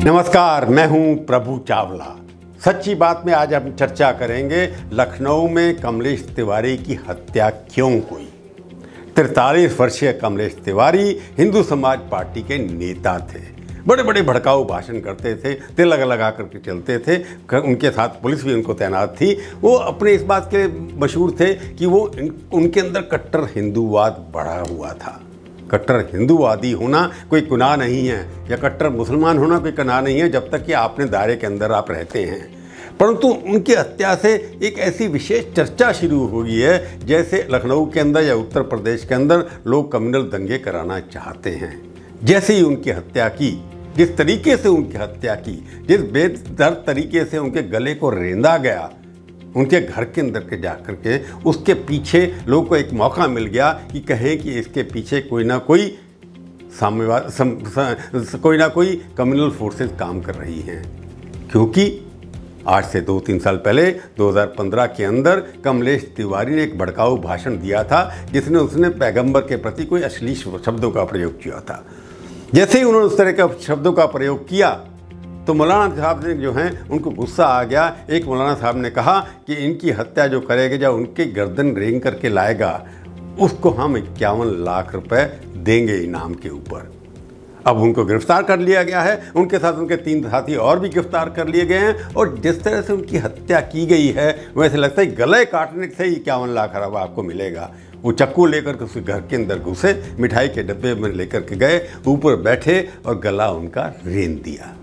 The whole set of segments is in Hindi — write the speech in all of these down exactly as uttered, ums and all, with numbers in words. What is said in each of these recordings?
नमस्कार, मैं हूं प्रभु चावला। सच्ची बात में आज हम चर्चा करेंगे लखनऊ में कमलेश तिवारी की हत्या क्यों हुई। तैंतालीस वर्षीय कमलेश तिवारी हिंदू समाज पार्टी के नेता थे। बड़े बड़े भड़काऊ भाषण करते थे, तिलक लगा करके चलते थे। उनके साथ पुलिस भी उनको तैनात थी। वो अपने इस बात के मशहूर थे कि वो उनके अंदर कट्टर हिंदूवाद बढ़ा हुआ था। कट्टर हिंदूवादी होना कोई गुनाह नहीं है या कट्टर मुसलमान होना कोई गुनाह नहीं है, जब तक कि आपने दायरे के अंदर आप रहते हैं। परंतु उनकी हत्या से एक ऐसी विशेष चर्चा शुरू हो गई है जैसे लखनऊ के अंदर या उत्तर प्रदेश के अंदर लोग कम्युनल दंगे कराना चाहते हैं। जैसे ही उनकी हत्या की, जिस तरीके से उनकी हत्या की, जिस बेदर्द तरीके से उनके गले को रेंदा गया उनके घर के अंदर के जाकर के, उसके पीछे लोगों को एक मौका मिल गया कि कहें कि इसके पीछे कोई ना कोई साम्यवाद सम, स, कोई ना कोई कम्युनल फोर्सेस काम कर रही हैं। क्योंकि आज से दो तीन साल पहले दो हज़ार पंद्रह के अंदर कमलेश तिवारी ने एक भड़काऊ भाषण दिया था जिसने उसने पैगंबर के प्रति कोई अश्लील शब्दों का प्रयोग किया था। जैसे ही उन्होंने उस तरह के शब्दों का प्रयोग किया तो मौलाना साहब ने जो हैं उनको गुस्सा आ गया। एक मौलाना साहब ने कहा कि इनकी हत्या जो करेगा, जो उनके गर्दन रेंग करके लाएगा, उसको हम इक्यावन लाख रुपए देंगे इनाम के ऊपर। अब उनको गिरफ्तार कर लिया गया है। उनके साथ उनके तीन साथी और भी गिरफ्तार कर लिए गए हैं। और जिस तरह से उनकी हत्या की गई है वैसे लगता है गले काटने से ही इक्यावन लाख रुपये आपको मिलेगा। वो चक्कू लेकर के उसके घर के अंदर घुसे, मिठाई के डब्बे में लेकर के गए, ऊपर बैठे और गला उनका रेंद दिया।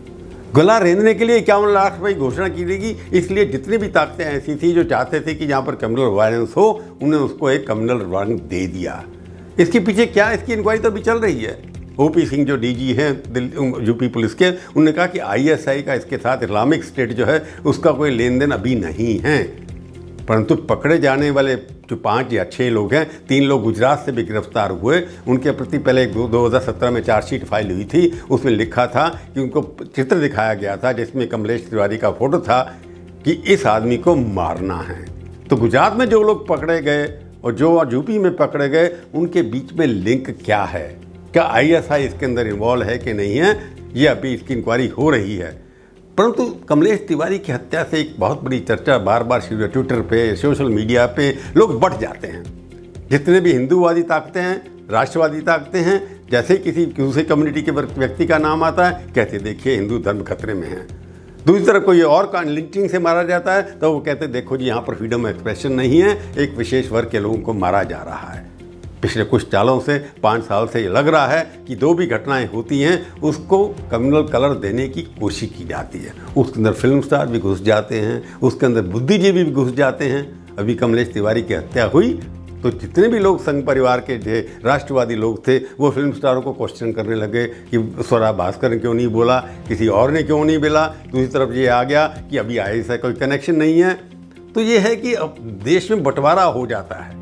गला रेंदने के लिए इक्यावन लाख रुपये घोषणा की गई। इसलिए जितनी भी ताकतें ऐसी थी जो चाहते थे कि जहाँ पर कम्युनल वायलेंस हो, उन्हें उसको एक कम्युनल वारंट दे दिया। इसके पीछे क्या, इसकी इंक्वायरी तो अभी चल रही है। ओपी सिंह जो डीजी हैं यूपी पुलिस के, उन्होंने कहा कि आईएसआई का इसके साथ इस्लामिक स्टेट जो है उसका कोई लेन देन अभी नहीं है। परंतु पकड़े जाने वाले जो पाँच या छः लोग हैं, तीन लोग गुजरात से भी गिरफ्तार हुए। उनके प्रति पहले एक दो हज़ार सत्रह में चार्जशीट फाइल हुई थी। उसमें लिखा था कि उनको चित्र दिखाया गया था जिसमें कमलेश तिवारी का फोटो था कि इस आदमी को मारना है। तो गुजरात में जो लोग पकड़े गए और जो यूपी में पकड़े गए, उनके बीच में लिंक क्या है? क्या आईएसआई इसके अंदर इन्वॉल्व है कि नहीं है, ये अभी इसकी इंक्वायरी हो रही है। परंतु कमलेश तिवारी की हत्या से एक बहुत बड़ी चर्चा बार बार शुरू, ट्विटर पे, सोशल मीडिया पे लोग बढ़ जाते हैं। जितने भी हिंदूवादी ताकतें हैं, राष्ट्रवादी ताकतें हैं, जैसे ही किसी दूसरी कम्युनिटी के व्यक्ति का नाम आता है, कहते देखिए हिंदू धर्म खतरे में है। दूसरी तरफ कोई और का लिंचिंग से मारा जाता है तो वो कहते देखो जी यहाँ पर फ्रीडम ऑफ एक्सप्रेशन नहीं है, एक विशेष वर्ग के लोगों को मारा जा रहा है। पिछले कुछ सालों से, पाँच साल से ये लग रहा है कि जो भी घटनाएं होती हैं उसको कम्युनल कलर देने की कोशिश की जाती है। उसके अंदर फिल्म स्टार भी घुस जाते हैं, उसके अंदर बुद्धिजीवी भी घुस जाते हैं। अभी कमलेश तिवारी की हत्या हुई तो जितने भी लोग संघ परिवार के थे, राष्ट्रवादी लोग थे, वो फिल्म स्टारों को क्वेश्चन करने लगे कि स्वरा भास्कर ने क्यों नहीं बोला, किसी और ने क्यों नहीं बोला। दूसरी तरफ ये आ गया कि अभी आई से कोई कनेक्शन नहीं है। तो ये है कि अब देश में बंटवारा हो जाता है।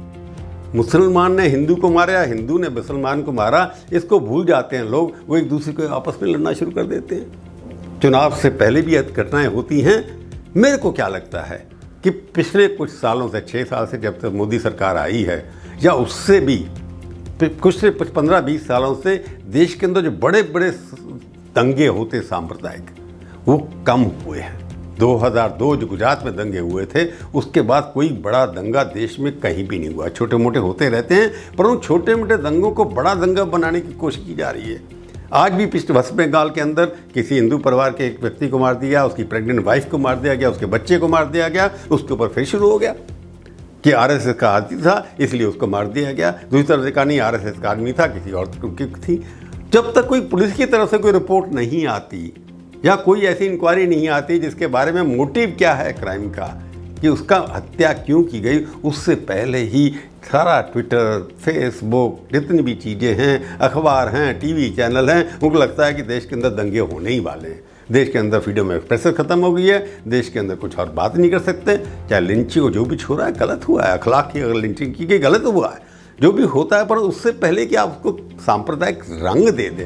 मुसलमान ने हिंदू को मारा, हिंदू ने मुसलमान को मारा, इसको भूल जाते हैं लोग। वो एक दूसरे को आपस में लड़ना शुरू कर देते हैं। चुनाव से पहले भी घटनाएं होती हैं। मेरे को क्या लगता है कि पिछले कुछ सालों से, छः साल से जब तक मोदी सरकार आई है, या उससे भी कुछ से कुछ पंद्रह बीस सालों से देश के अंदर जो बड़े बड़े दंगे होते सांप्रदायिक, वो कम हुए हैं। दो हज़ार दो जो गुजरात में दंगे हुए थे, उसके बाद कोई बड़ा दंगा देश में कहीं भी नहीं हुआ। छोटे मोटे होते रहते हैं, पर उन छोटे मोटे दंगों को बड़ा दंगा बनाने की कोशिश की जा रही है। आज भी पिछले वेस्ट बंगाल के अंदर किसी हिंदू परिवार के एक व्यक्ति को मार दिया, उसकी प्रेग्नेंट वाइफ को मार दिया गया, उसके बच्चे को मार दिया गया। उसके ऊपर फिर शुरू हो गया कि आरएसएस का आदमी था इसलिए उसको मार दिया गया। दूसरी तरफ से कहा नहीं, आरएसएस का आदमी था, किसी और की थी। जब तक कोई पुलिस की तरफ से कोई रिपोर्ट नहीं आती या कोई ऐसी इंक्वायरी नहीं आती जिसके बारे में मोटिव क्या है क्राइम का, कि उसका हत्या क्यों की गई, उससे पहले ही सारा ट्विटर, फेसबुक, जितनी भी चीज़ें हैं, अखबार हैं, टीवी चैनल हैं, उनको लगता है कि देश के अंदर दंगे होने ही वाले हैं। देश के अंदर फ्रीडम ऑफ एक्सप्रेशन खत्म हो गई है। देश के अंदर कुछ और बात नहीं कर सकते। चाहे लिंचिंग जो भी हो रहा है गलत हुआ है, अखलाक की अगर लिंचिंग की गई गलत हुआ है, जो भी होता है। पर उससे पहले कि आप उसको सांप्रदायिक रंग दे दें,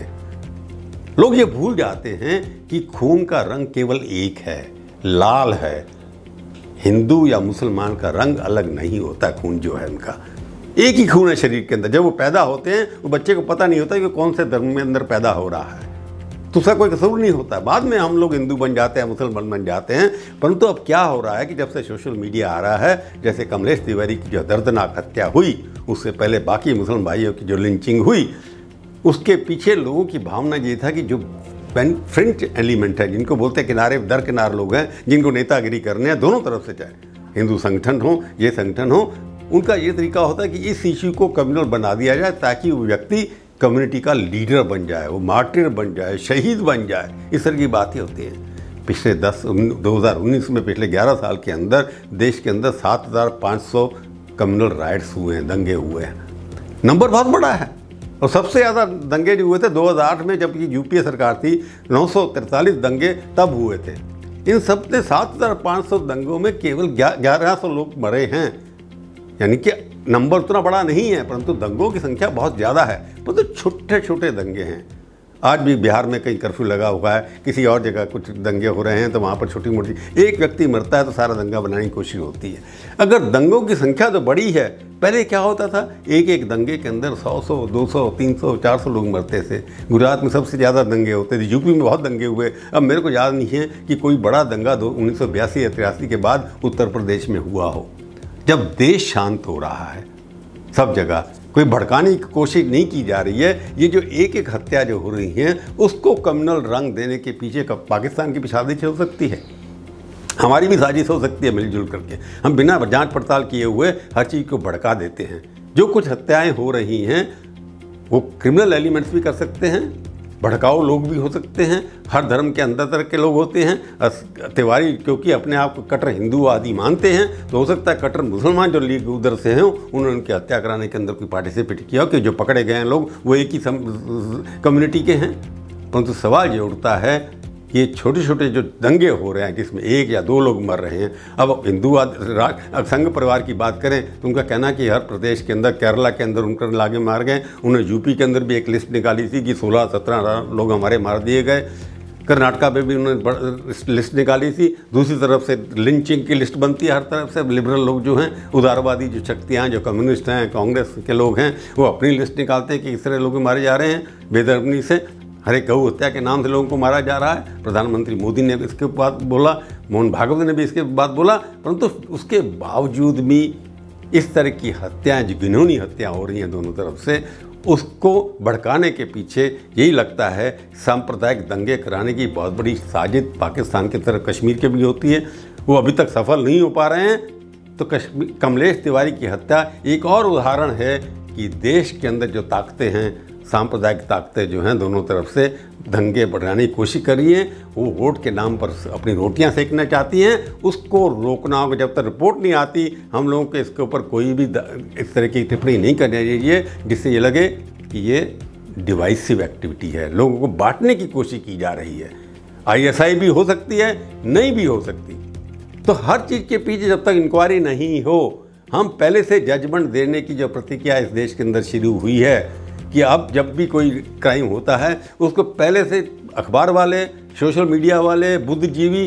लोग ये भूल जाते हैं कि खून का रंग केवल एक है, लाल है। हिंदू या मुसलमान का रंग अलग नहीं होता। खून जो है उनका एक ही खून है शरीर के अंदर। जब वो पैदा होते हैं वो बच्चे को पता नहीं होता कि कौन से धर्म में अंदर पैदा हो रहा है। तो उसका कोई कसूर नहीं होता। बाद में हम लोग हिंदू बन जाते हैं, मुसलमान बन जाते हैं। परंतु अब क्या हो रहा है कि जब से सोशल मीडिया आ रहा है, जैसे कमलेश तिवारी की जो दर्दनाक हत्या हुई, उससे पहले बाकी मुसलमान भाइयों की जो लिंचिंग हुई, उसके पीछे लोगों की भावना ये था कि जो फ्रेंच एलिमेंट है, जिनको बोलते हैं किनारे दर किनार लोग हैं, जिनको नेतागिरी करने हैं दोनों तरफ से, चाहे हिंदू संगठन हो, ये संगठन हो, उनका ये तरीका होता है कि इस इश्यू को कम्युनल बना दिया जाए ताकि वो व्यक्ति कम्युनिटी का लीडर बन जाए, वो मार्टिर बन जाए, शहीद बन जाए। इस तरह की बातें होती हैं। पिछले दस दो हज़ार उन्नीस में, पिछले ग्यारह साल के अंदर देश के अंदर सात हज़ार पाँच सौ कम्युनल राइट्स हुए हैं, दंगे हुए हैं। नंबर बहुत बड़ा है। और सबसे ज़्यादा दंगे जो हुए थे दो हज़ार आठ में, जबकि यूपीए सरकार थी, नौ सौ तैंतालीस दंगे तब हुए थे। इन सब ने सात हज़ार पाँच सौ दंगों में केवल ग्यारह सौ लोग मरे हैं। यानी कि नंबर उतना बड़ा नहीं है, परंतु दंगों की संख्या बहुत ज़्यादा है। परंतु तो छोटे छोटे दंगे हैं। आज भी बिहार में कहीं कर्फ्यू लगा हुआ है, किसी और जगह कुछ दंगे हो रहे हैं तो वहाँ पर छोटी मोटी एक व्यक्ति मरता है तो सारा दंगा बनाने की कोशिश होती है। अगर दंगों की संख्या तो बड़ी है, पहले क्या होता था, एक एक दंगे के अंदर सौ सौ दो सौ तीन सौ चार सौ लोग मरते थे। गुजरात में सबसे ज़्यादा दंगे होते थे, यूपी में बहुत दंगे हुए। अब मेरे को याद नहीं है कि कोई बड़ा दंगा दो उन्नीस सौ बयासी या तिरासी के बाद उत्तर प्रदेश में हुआ हो। जब देश शांत हो रहा है, सब जगह कोई भड़काने की कोशिश नहीं की जा रही है, ये जो एक एक हत्या जो हो रही है उसको कम्युनल रंग देने के पीछे कब पाकिस्तान की भी साजिश हो सकती है, हमारी भी साजिश हो सकती है। मिलजुल करके हम बिना जांच पड़ताल किए हुए हर चीज़ को भड़का देते हैं। जो कुछ हत्याएं हो रही हैं वो क्रिमिनल एलिमेंट्स भी कर सकते हैं, भड़काऊ लोग भी हो सकते हैं, हर धर्म के अंदर तरह के लोग होते हैं। तिवारी क्योंकि अपने आप को कट्टर हिंदू आदि मानते हैं, तो हो सकता है कट्टर मुसलमान जो लीग उधर से हैं उन्होंने उनकी हत्या कराने के अंदर कोई पार्टिसिपेट किया कि जो पकड़े गए हैं लोग वो एक ही कम्युनिटी के हैं। परंतु सवाल ये उठता है कि ये छोटे छोटे जो दंगे हो रहे हैं जिसमें एक या दो लोग मर रहे हैं। अब हिंदू संघ परिवार की बात करें तो उनका कहना कि हर प्रदेश के अंदर, केरला के अंदर उनकर लागे मार गए। उन्होंने यूपी के अंदर भी एक लिस्ट निकाली थी कि सोलह सत्रह लोग हमारे मार दिए गए। कर्नाटका में भी उन्होंने लिस्ट निकाली थी। दूसरी तरफ से लिंचिंग की लिस्ट बनती है हर तरफ से। लिबरल लोग जो हैं, उदारवादी जो शक्तियाँ, जो कम्युनिस्ट हैं, कांग्रेस के लोग हैं, वो अपनी लिस्ट निकालते हैं कि इस तरह लोग मारे जा रहे हैं बेदर्मी से। हर एक गऊ हत्या के नाम से लोगों को मारा जा रहा है। प्रधानमंत्री मोदी ने इसके बाद बोला, मोहन भागवत ने भी इसके बाद बोला। परंतु उसके बावजूद भी इस तरह की हत्याएं, जो घिनौनी हत्या हो रही हैं दोनों तरफ से, उसको भड़काने के पीछे यही लगता है सांप्रदायिक दंगे कराने की बहुत बड़ी साजिश पाकिस्तान की तरफ कश्मीर के भी होती है। वो अभी तक सफल नहीं हो पा रहे हैं। तो कश्मीर कमलेश तिवारी की हत्या एक और उदाहरण है कि देश के अंदर जो ताकतें हैं, सांप्रदायिक ताकतें जो हैं दोनों तरफ से दंगे बढ़ाने की कोशिश कर रही हैं, वो वोट के नाम पर अपनी रोटियां सेकना चाहती हैं। उसको रोकना होगा। जब तक रिपोर्ट नहीं आती हम लोगों के इसके ऊपर कोई भी इस तरह की टिप्पणी नहीं करनी चाहिए जिससे ये लगे कि ये डिवाइसिव एक्टिविटी है, लोगों को बांटने की कोशिश की जा रही है। आईएसआई भी हो सकती है, नहीं भी हो सकती। तो हर चीज़ के पीछे जब तक इंक्वायरी नहीं हो, हम पहले से जजमेंट देने की जो प्रतिक्रिया इस देश के अंदर शुरू हुई है कि अब जब भी कोई क्राइम होता है उसको पहले से अखबार वाले, सोशल मीडिया वाले, बुद्धिजीवी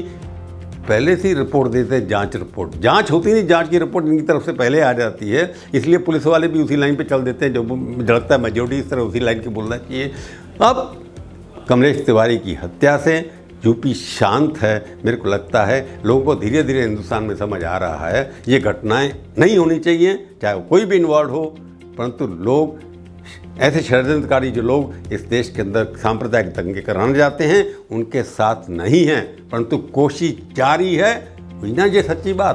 पहले से ही रिपोर्ट देते हैं। जांच रिपोर्ट जांच होती नहीं, जांच की रिपोर्ट इनकी तरफ से पहले आ जाती है। इसलिए पुलिस वाले भी उसी लाइन पे चल देते हैं। जो झड़कता है मेजोरिटी इस तरह उसी लाइन की बोलना चाहिए। अब कमलेश तिवारी की हत्या से यूपी शांत है। मेरे को लगता है लोगों को धीरे धीरे हिंदुस्तान में समझ आ रहा है ये घटनाएं नहीं होनी चाहिए, चाहे वो कोई भी इन्वॉल्व हो। परंतु लोग, ऐसे षड्यंत्रकारी जो लोग इस देश के अंदर सांप्रदायिक दंगे कराने जाते हैं, उनके साथ नहीं हैं, परंतु कोशिश जारी है। हुई ना ये सच्ची बात।